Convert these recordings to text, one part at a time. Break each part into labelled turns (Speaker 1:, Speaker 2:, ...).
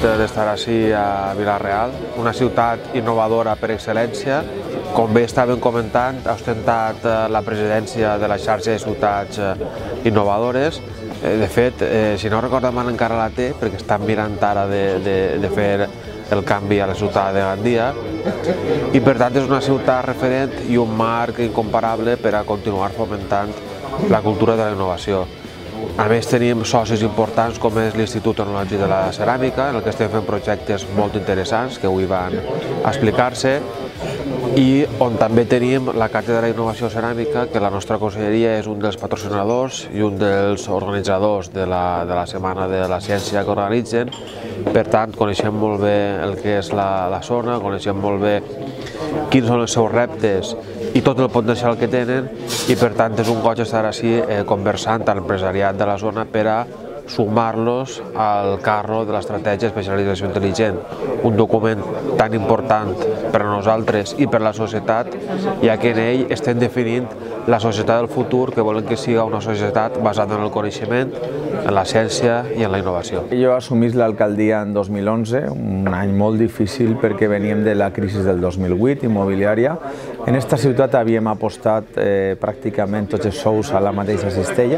Speaker 1: d'estar així a Vila-real, una ciutat innovadora per excel·lència. Com bé estàvem comentant, ha ostentat la presidència de la xarxa de ciutats innovadores. De fet, si no recordo mal, encara la té, perquè estan mirant ara de fer el canvi a la ciutat de Gandia, i per tant és una ciutat referent i un marc incomparable per a continuar fomentant la cultura de la innovació. A més, tenim socis importants com és l'Institut Tecnològic de la Ceràmica, en el que estem fent projectes molt interessants que avui van explicar-se, i on també tenim la Càtedra d'Innovació Ceràmica, que la nostra conselleria és un dels patrocinadors i un dels organitzadors de la Setmana de la Ciència que organitzen. Per tant, coneixem molt bé el que és la zona, coneixem molt bé quins són els seus reptes i tot el potencial que tenen, i per tant és un goig estar així conversant amb l'empresariat de la zona per a sumar-los al carro de l'estratègia d'especialització intel·ligent, un document tan important per a nosaltres i per a la societat, ja que en ell estem definint la societat del futur, que volem que sigui una societat basada en el coneixement, en la ciència i en la innovació.
Speaker 2: Jo assumís l'alcaldia en 2011, un any molt difícil perquè veníem de la crisi del 2008 immobiliària. En esta ciutat havíem apostat pràcticament tots els sous a la mateixa cistella,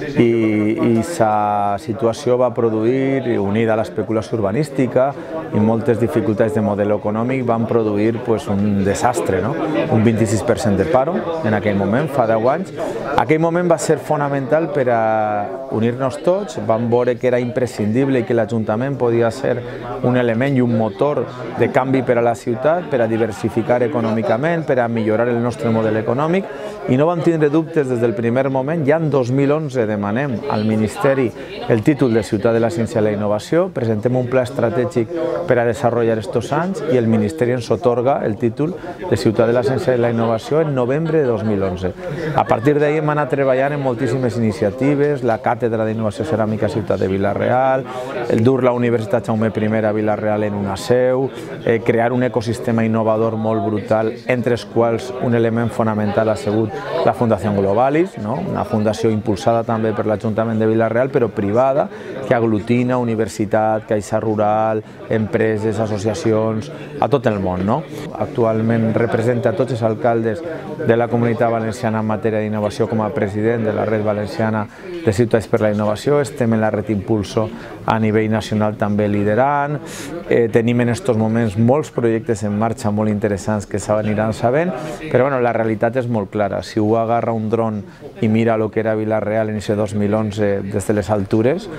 Speaker 2: i la situació va produir, unida a l'especulació urbanística i moltes dificultats de model econòmic, van produir un desastre, un 26% de paro en aquell moment, fa 10 anys. Aquell moment va ser fonamental per a unir-nos tots, vam veure que era imprescindible i que l'Ajuntament podia ser un element i un motor de canvi per a la ciutat, per a diversificar econòmicament, per a millorar el nostre model econòmic, i no vam tindre dubtes des del primer moment. Ja en 2011 demanem al Ministeri el títol de Ciutat de la Ciència i la Innovació, presentem un pla estratègic per a desenvolupar aquests anys i el Ministeri ens atorga el títol de Ciutat de la Ciència i la Innovació en novembre de 2011. A partir d'ahir hem anat treballant en moltíssimes iniciatives, la Càtedra d'Innovació Ceràmica Ciutat de Vila-real, el dur la Universitat Jaume I a Vila-real en una seu, crear un ecosistema innovador molt brutal, entre els quals un element fonamental ha sigut la Fundació Globalis, una fundació impulsada també per l'Ajuntament de Vila-real, però privada, que aglutina universitat, caixa rural, empreses, associacions, a tot el món. Actualment representa tots els alcaldes de la Comunitat Valenciana en matèria d'innovació com a president de la Red Valenciana de Ciutats per la Innovació. Estem en la Red Impulso a nivell nacional també liderant. Tenim en aquests moments molts projectes en marxa molt interessants que s'aniran sabent, però la realitat és molt clara. Si ho agarra un dron i mira el que era Vila-real en aquest 2011 des de les altures,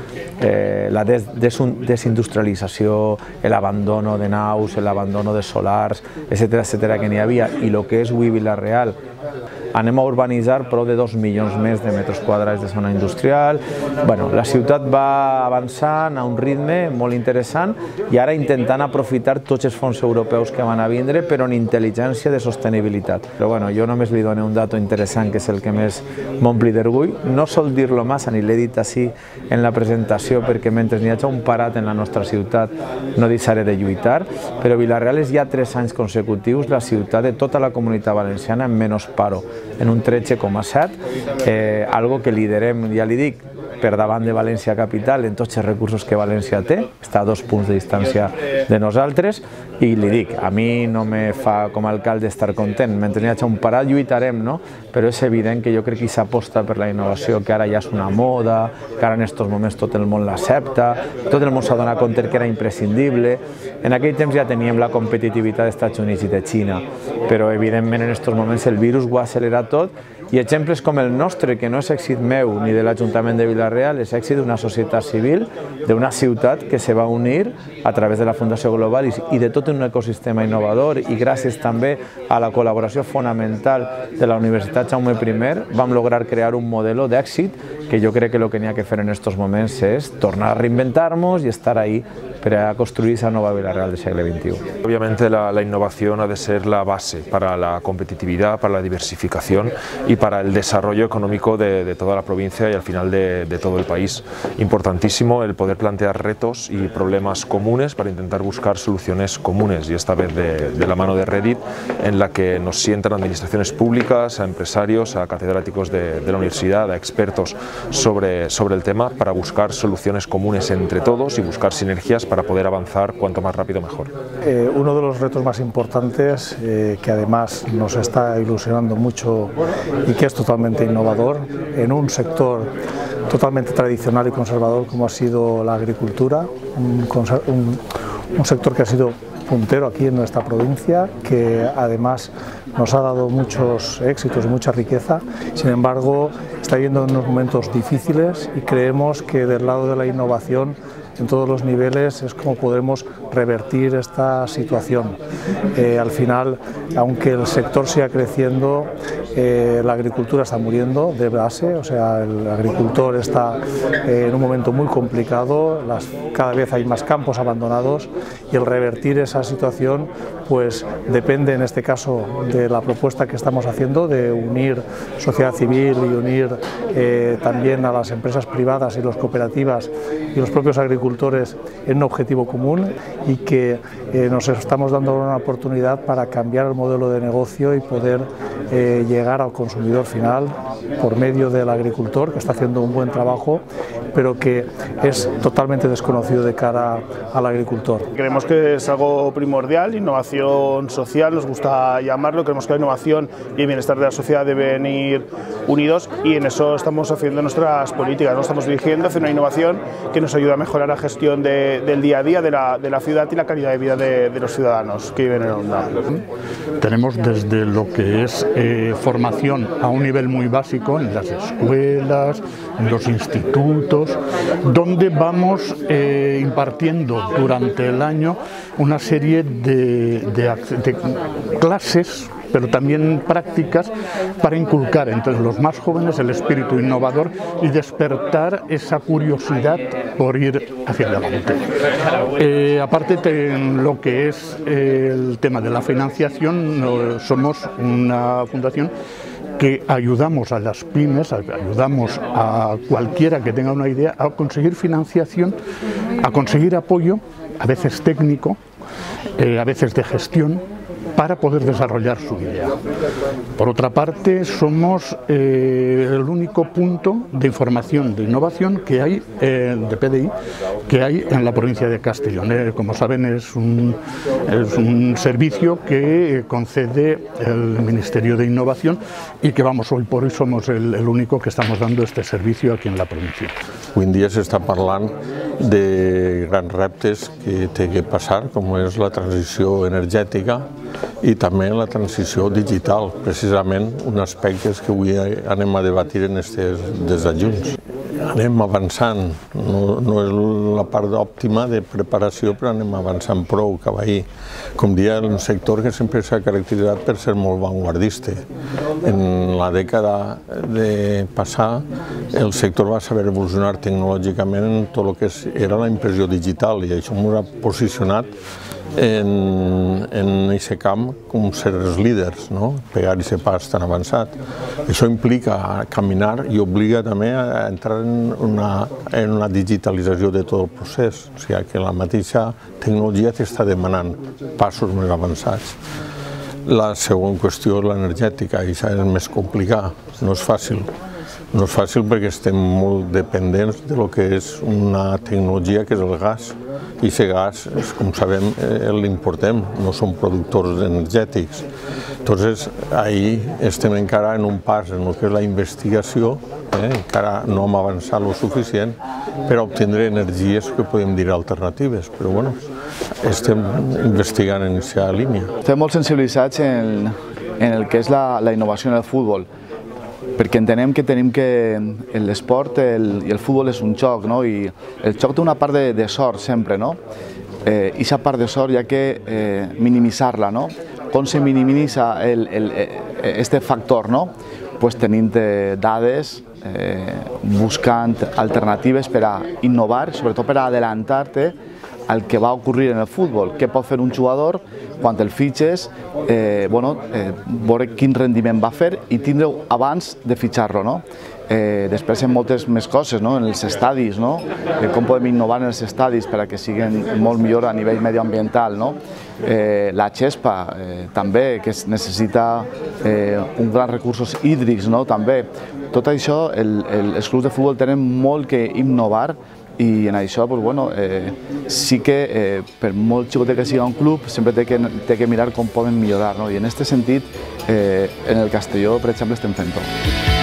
Speaker 2: la desindustrialització, l'abandono de naus, l'abandono de solars, etcètera, que n'hi havia, i el que és avui Vila-real, anem a urbanitzar prop de 2 milions més de metres quadrats de zona industrial. La ciutat va avançant a un ritme molt interessant i ara intentant aprofitar tots els fons europeus que van a vindre, però en intel·ligència de sostenibilitat. Però jo només li dono un dato interessant que és el que més m'ompli d'orgull. No sol dir-lo massa, ni l'he dit així en la presentació, perquè mentre n'hi hagi un parat en la nostra ciutat no deixaré de lluitar, però Vila-real és ja 3 anys consecutius la ciutat de tota la Comunitat Valenciana amb menys paro, en un 13,7, algo que liderem, ja li dic, per davant de València Capital en tots els recursos que València té, està a 2 punts de distància de nosaltres, i li dic, a mi no me fa com a alcalde estar content, mentre n'hi hagi un parat lluitarem, però és evident que jo crec que s'aposta per la innovació, que ara ja és una moda, que ara en aquests moments tot el món l'accepta, tot el món s'ha donat compte que era imprescindible. En aquell temps ja teníem la competitivitat dels Estats Units i de Xina, però evidentment en aquests moments el virus ho ha accelerat tot, i exemples com el nostre, que no és èxit meu ni de l'Ajuntament de Vila-real, és èxit d'una societat civil, d'una ciutat que se va unir a través de la Fundació Globalis i de tot un ecosistema innovador, i gràcies també a la col·laboració fonamental de la Universitat Jaume I vam lograr crear un model d'èxit que jo crec que el que n'hi ha que fer en aquests moments és tornar a reinventar-nos i estar ahí para construir esa nueva Vila-real del siglo XXI.
Speaker 3: Obviamente la innovación ha de ser la base para la competitividad, para la diversificación y para el desarrollo económico de toda la provincia y al final de todo el país. Importantísimo el poder plantear retos y problemas comunes para intentar buscar soluciones comunes, y esta vez de la mano de Reddit, en la que nos sientan administraciones públicas, a empresarios, a catedráticos de la universidad, a expertos sobre el tema para buscar soluciones comunes entre todos y buscar sinergias para poder avanzar cuanto más rápido mejor.
Speaker 4: Uno de los retos más importantes, que además nos está ilusionando mucho y que es totalmente innovador, en un sector totalmente tradicional y conservador como ha sido la agricultura, un sector que ha sido puntero aquí en nuestra provincia, que además nos ha dado muchos éxitos y mucha riqueza. Sin embargo, está yendo en unos momentos difíciles y creemos que del lado de la innovación en todos los niveles es como podremos revertir esta situación. Al final, aunque el sector siga creciendo, la agricultura está muriendo de base, o sea, el agricultor está en un momento muy complicado, cada vez hay más campos abandonados y el revertir esa situación pues depende en este caso de la propuesta que estamos haciendo de unir sociedad civil y unir también a las empresas privadas y las cooperativas y los propios agricultores en un objetivo común y que nos estamos dando una oportunidad para cambiar el modelo de negocio y poder llegar al consumidor final por medio del agricultor, que está haciendo un buen trabajo, pero que es totalmente desconocido de cara al agricultor.
Speaker 5: Creemos que es algo primordial, innovación social, nos gusta llamarlo, creemos que la innovación y el bienestar de la sociedad deben ir unidos y en eso estamos haciendo nuestras políticas, nos estamos dirigiendo hacia una innovación que nos ayuda a mejorar la gestión del día a día de la ciudad y la calidad de vida de los ciudadanos que viven en Onda.
Speaker 6: Tenemos desde lo que es formación a un nivel muy básico en las escuelas, en los institutos, donde vamos impartiendo durante el año una serie de clases, pero también prácticas para inculcar entre los más jóvenes el espíritu innovador y despertar esa curiosidad por ir hacia adelante. Aparte en lo que es el tema de la financiación, somos una fundación que ayudamos a las pymes, ayudamos a cualquiera que tenga una idea a conseguir financiación, a conseguir apoyo, a veces técnico, a veces de gestión, para poder desarrollar su idea. Por otra parte, somos el único punto de información de innovación que hay, de PDI, que hay en la provincia de Castellón. Como saben, es un servicio que concede el Ministerio de Innovación y que hoy por hoy somos el único que estamos dando este servicio aquí en la provincia.
Speaker 7: Avui en dia s'està parlant de grans reptes que té que passar, com és la transició energètica i també la transició digital, precisament un aspecte que avui anem a debatir en aquests desajunts. Anem avançant, no és la part òptima de preparació, però anem avançant prou cap ahí. Com dia, un sector que sempre s'ha caracteritzat per ser molt vanguardista. En la dècada de passar, el sector va saber evolucionar tecnològicament en tot el que era la impressió digital i això ens ha posicionat en aquest camp com ser els líders, pegar aquest pas tan avançat. Això implica caminar i obliga també a entrar en una digitalització de tot el procés, o sigui que la mateixa tecnologia t'està demanant passos més avançats. La segona qüestió és l'energètica, i això és més complicat, no és fàcil. No és fàcil perquè estem molt dependents de lo que és una tecnologia que és el gas. I aquest gas, com sabem, l'importem, no som productors energètics. Entonces, ahí estem encara en un pas en el que és la investigació, encara no hem avançat lo suficient per obtindre energies que podem dir alternatives, però bueno, estem investigant en aquesta línia.
Speaker 8: Estem molt sensibilitzats en el que és la innovació en el futbol, perquè entenem que l'esport i el futbol és un joc, i el joc té una part de sort sempre, i aquesta part de sort hi ha que minimitzar-la. Com se minimitza aquest factor? Tenint dades, buscant alternatives per a innovar, sobretot per a adelantar-te al que va ocorrir en el futbol, què pot fer un jugador quan el fitxes, veure quin rendiment va fer i tindre-ho abans de fitxar-lo. Després hi ha moltes més coses, en els estadis, com podem innovar en els estadis per a que siguin molt millor a nivell medioambiental. La xespa també, que necessita uns grans recursos hídrics, també, tot això, els clubs de futbol tenen molt que innovar i en això sí que per molt xicotet que sigui un club sempre té que mirar com poden millorar, i en aquest sentit en el Castelló, per exemple, estem fent-ho.